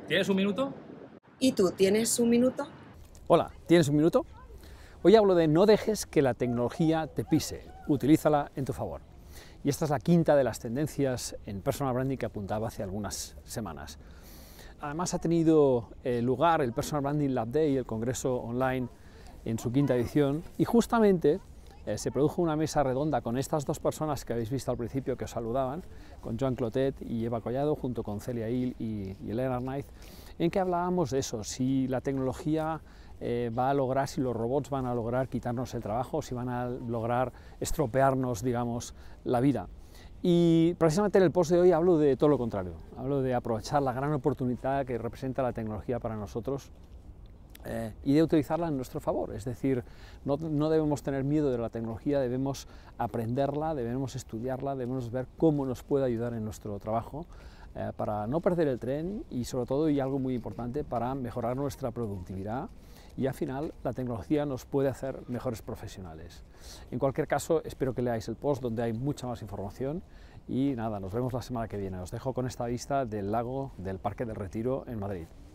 ¿Tienes un minuto? ¿Y tú tienes un minuto? Hola, ¿tienes un minuto? Hoy hablo de no dejes que la tecnología te pise, utilízala en tu favor. Y esta es la quinta de las tendencias en personal branding que apuntaba hace algunas semanas. Además ha tenido lugar el Personal Branding Lab Day, el congreso online, en su quinta edición, y justamente se produjo una mesa redonda con estas dos personas que habéis visto al principio que os saludaban, con Joan Clotet y Eva Collado, junto con Celia Hill y Elena Arnaiz, en que hablábamos de eso, si la tecnología va a lograr, si los robots van a lograr quitarnos el trabajo, si van a lograr estropearnos, digamos, la vida. Y precisamente en el post de hoy hablo de todo lo contrario, hablo de aprovechar la gran oportunidad que representa la tecnología para nosotros y de utilizarla en nuestro favor. Es decir, no debemos tener miedo de la tecnología, debemos aprenderla, debemos estudiarla, debemos ver cómo nos puede ayudar en nuestro trabajo para no perder el tren y sobre todo, y algo muy importante, para mejorar nuestra productividad. Y al final la tecnología nos puede hacer mejores profesionales. En cualquier caso, espero que leáis el post donde hay mucha más información y nada, nos vemos la semana que viene. Os dejo con esta vista del lago del Parque del Retiro en Madrid.